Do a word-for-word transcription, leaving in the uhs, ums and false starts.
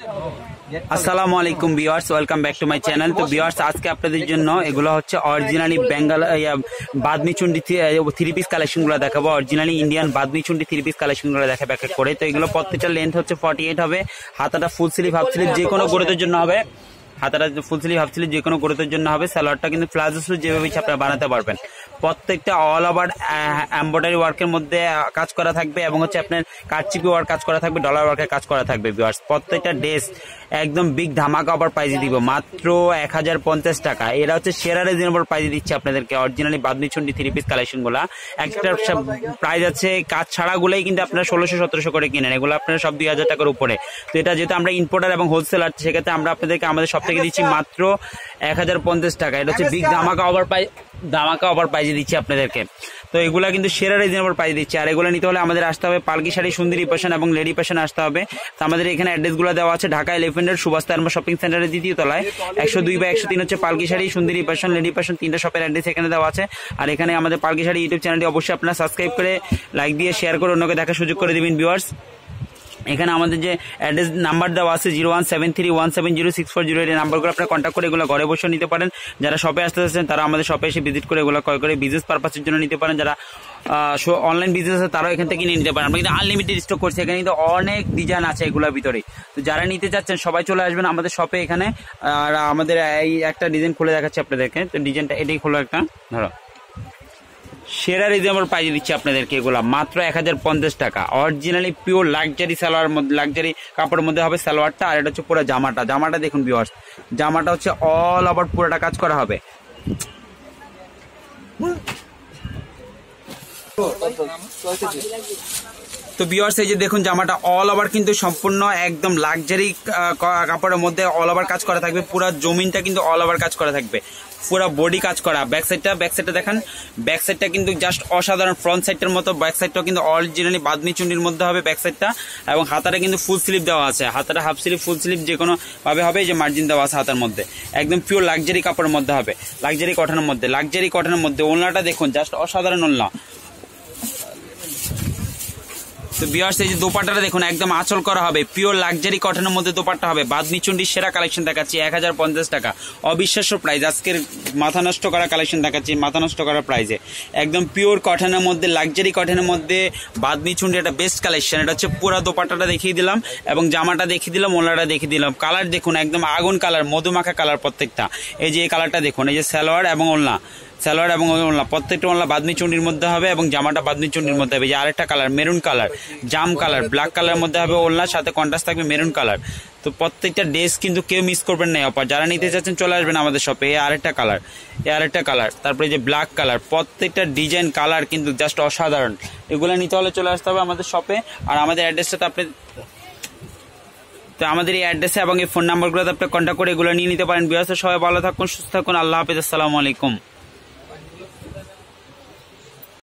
আসসালামু আলাইকুম viewers, welcome back to my channel. তো ভিউয়ার্স, আজকে আপনাদের জন্য এগুলো হচ্ছে originally Bengal bandhani chunri three piece কালেকশনগুলো দেখাবো। Originally Indian bandhani chunri three piece কালেকশনগুলো দেখা ব্যাক করে। তো এগুলো প্রত্যেকটা লেন্থ হচ্ছে ফর্টি এইট হবে। হাতাটা ফুল স্লিভ হাফ স্লিভ যে কোনো গ্রোথের জন্য হবে। হাতাটা ফুল স্লিভ হাফ স্লিভ যে কোনো গ্রোথের জন্য হবে। সালোয়ারটা কিন্তু প্লাজো স্যুট যেভাবে ইচ্ছা আপনারা বানাতে পারবেন। প্রত্যেকটা অল ওভার এমব্রয়ডারি ওয়ার্কের মধ্যে কাজ করা থাকবে এবং হচ্ছে আপনার কারচিপি ওয়ার্ক কাজ করা থাকবে, ডলার ওয়ার্কের কাজ করা থাকবে। ভিউয়ার্স, প্রত্যেকটা ড্রেস একদম বিগ ধামাকা অফার প্রাইজে দিব মাত্র এক হাজার পঞ্চাশ টাকা। এরা হচ্ছে সেরা রিজনেবল প্রাইজে দিচ্ছে আপনাদেরকে originally bandhani chunri three piece কালেকশনগুলো। একটা প্রাইস আছে কাজ ছাড়াগুলোই কিন্তু আপনারা ষোলোশো সতেরোশো করে কিনেন, এগুলো আপনারা সব দুই হাজার টাকার উপরে। তো এটা যেহেতু আমরা ইম্পোর্টার এবং হোলসেলার, সেক্ষেত্রে আমরা আপনাদেরকে আমাদের সব থেকে দিচ্ছি মাত্র এক হাজার পঞ্চাশ টাকা। এটা হচ্ছে বিগ ধামাকা অফার প্রাইজ ধামাকা অফার প্রাইজে দিচ্ছি আপনাদেরকে। তো এগুলা কিন্তু সেরা রিজনেবল প্রাইস দিচ্ছে। আর এগুলো নিতে হলে আমাদের আসতে হবে পালকি শাড়ি সুন্দরী ফ্যাশন এবং লেডি ফ্যাশন আসতে হবে। তো আমাদের এখানে অ্যাড্রেসগুলো দেওয়া আছে ঢাকা এলিফেন্টের সুভাষ আরমা শপিং সেন্টারের দ্বিতীয় তলায় একশো দুই বা একশো তিন হচ্ছে পালকি শাড়ি সুন্দরী ফ্যাশন লেডি ফ্যাশন তিনটা শপের অ্যাড্রেস এখানে দেওয়া আছে। আর এখানে আমাদের পালকি শাড়ি ইউটিউব চ্যানেলটি অবশ্যই আপনারা সাবস্ক্রাইব করে লাইক দিয়ে শেয়ার করে অন্যকে দেখার সুযোগ করে দিবেন। ভিউয়ার্স, এখানে আমাদের যে অ্যাড্রেস নাম্বার দেওয়া আছে zero one seven three one seven zero six four zero এই নাম্বারগুলো আপনারা কন্ট্যাক্ট করে এগুলো ঘরে বসে নিতে পারেন। যারা শপে আসতে চাচ্ছেন তারা আমাদের শপে এসে ভিজিট করে এগুলো ক্রয় করে বিজনেস পারপাসের জন্য নিতে পারেন। যারা অনলাইন বিজনেস আছে তারাও এখান থেকে নিয়ে নিতে পারেন। আমরা কিন্তু আনলিমিটেড স্টক করছি, এখানে কিন্তু অনেক ডিজাইন আছে এগুলোর ভিতরে। তো যারা নিতে চাচ্ছেন সবাই চলে আসবেন আমাদের শপে এখানে। আর আমাদের এই একটা ডিজাইন খুলে দেখাচ্ছি আপনাদেরকে। তো ডিজাইনটা এটাই খোলো একটা, ধরো সেরা রিজনেবল প্রাইজে দিচ্ছি আপনাদেরকে এগুলা মাত্র এক হাজার পঞ্চাশ টাকা। অরিজিনালি পিওর লাক্সারি সালোয়ার মধ্যে লাক্সারি কাপড়ের মধ্যে হবে সালোয়ারটা। আর এটা হচ্ছে পুরো জামাটা। জামাটা দেখুন ভিউয়ার্স, জামাটা হচ্ছে অল ওভার পুরোটা কাজ করা হবে। তো ভিউয়ার্স, এই যে দেখুন জামাটা অল ওভার কিন্তু সম্পূর্ণ একদম লাক্সারি কাপড়ের মধ্যে অল ওভার কাজ করা থাকবে। পুরো জমিনটা কিন্তু অল ওভার কাজ করা থাকবে, পুরো বডি কাজ করা। ব্যাক সাইডটা ব্যাক সাইডটা দেখেন, ব্যাক সাইডটা কিন্তু জাস্ট অসাধারণ। ফ্রন্ট সাইডটার মতো ব্যাক সাইডটাও কিন্তু অরিজিনালি বাদনি চুন্ডির মধ্যে হবে ব্যাক সাইডটা। এবং হাতাটা কিন্তু ফুল স্লিভ দেওয়া আছে, হাতাটা হাফ স্লিভ ফুল স্লিভ যে কোনো ভাবে হবে। এই যে মার্জিন দেওয়া আছে হাতার মধ্যে, একদম পিওর লাক্সারি কাপড়ের মধ্যে হবে, লাক্সারি কটনের মধ্যে লাক্সারি কটনের মধ্যে। ওড়নাটা দেখুন জাস্ট অসাধারণ ওড়না। তো ভিউয়ার্স, এই যে দোপাট্টাটা দেখুন একদম আঁচল করা হবে, পিওর লাক্সারি কটনের মধ্যে দোপাট্টা হবে। বাদনি চুন্ডির সেরা কালেকশন দেখাচ্ছি এক হাজার পঞ্চাশ টাকা। অবিশ্বাস্য প্রাইস, আজকের মাথা নষ্ট করা কালেকশন দেখাচ্ছি মাথা নষ্ট করা প্রাইসে। একদম পিওর কটনের মধ্যে লাক্সারি কটনের মধ্যে বাদনি চুন্ডি একটা বেস্ট কালেকশন। এটা হচ্ছে পুরো দোপাট্টাটা দেখিয়ে দিলাম এবং জামাটা দেখিয়ে দিলাম, ওড়নাটা দেখিয়ে দিলাম। কালার দেখুন একদম আগুন কালার, মধুমাখা কালার প্রত্যেকটা। এই যে এই কালারটা দেখুন, এই যে সালোয়ার এবং ওড়না, সালোয়ার এবং ওড়না প্রত্যেকটা ওড়না বাদনি চুন্ডির মধ্যে হবে এবং জামাটা বাদনি চুন্ডির মধ্যে হবে। যে আরেকটা কালার মেরুন কালার, জাম কালার, ব্ল্যাক কালারের মধ্যে হবে ওড়নার সাথে কন্ট্রাস্ট থাকবে মেরুন কালার। তো প্রত্যেকটা ড্রেস কিন্তু কেউ মিস করবেন না অফার। যারা নিতে চাচ্ছেন চলে আসবেন আমাদের শপে। এই আরেকটা কালার, এই আরেকটা কালার, তারপরে যে ব্ল্যাক কালার, প্রত্যেকটা ডিজাইন কালার কিন্তু জাস্ট অসাধারণ। এগুলো নিতে হলে চলে আসতে হবে আমাদের শপে। আর আমাদের অ্যাড্রেসটা তো আপনি তো আমাদের এই অ্যাড্রেসে এবং এই ফোন নাম্বারগুলোতে আপনি কন্ট্যাক্ট করে এগুলো নিয়ে নিতে পারেন। ভিউয়ার্স, সবাই ভালো থাকুন, সুস্থ থাকুন, আল্লাহ হাফেজ, আসসালামু আলাইকুম।